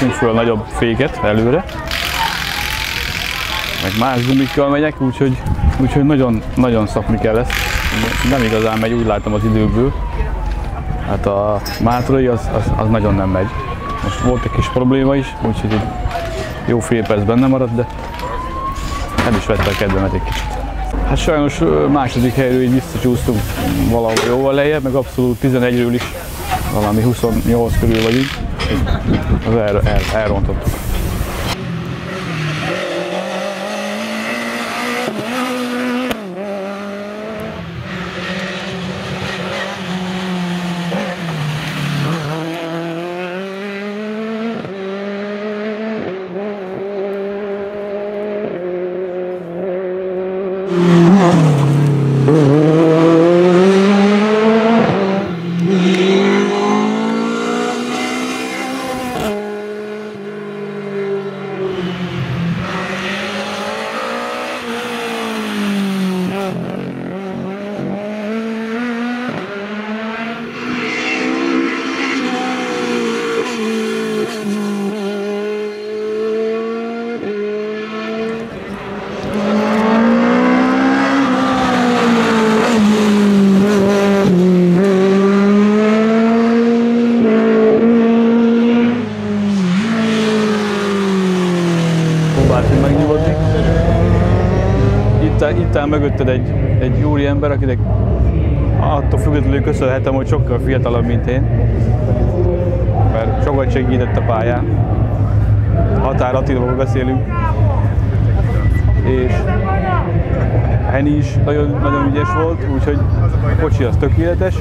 veszünk föl a nagyobb féket előre. Meg más gumikkal megyek, úgyhogy nagyon szapni kell ezt. Nem igazán megy, úgy látom az időből. Hát a mátrai az nagyon nem megy. Most volt egy kis probléma is, úgyhogy egy jó fél perc benne maradt, de nem is vette a kedvemet egy kicsit. Hát sajnos második helyről így visszacsúsztunk valahol jóval lejjebb, meg abszolút 11-ről is valami 28 körül vagyunk. Az elrontottuk. Próbáltunk megnyugodni. Itt áll mögötted egy úri ember, akinek attól függetlenül köszönhetem, hogy sokkal fiatalabb, mint én. Mert sokat segített a pályán. Határ Attiláról beszélünk. És Henny is nagyon ügyes volt, úgyhogy a kocsi az tökéletes.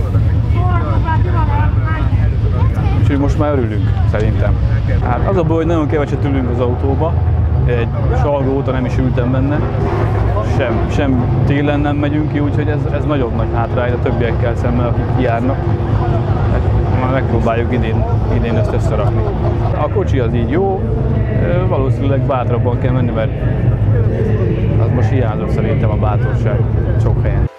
Úgyhogy most már örülünk, szerintem. Hát az a baj, hogy nagyon keveset ülünk az autóba. Egy salgó óta nem is ültem benne. Sem télen nem megyünk ki, úgyhogy ez nagyon nagy hátrány a többiekkel szemben, akik kijárnak. Már megpróbáljuk idén ezt összerakni. A kocsi az így jó, valószínűleg bátrabban kell menni, mert az most hiányzott szerintem a bátorság sok helyen.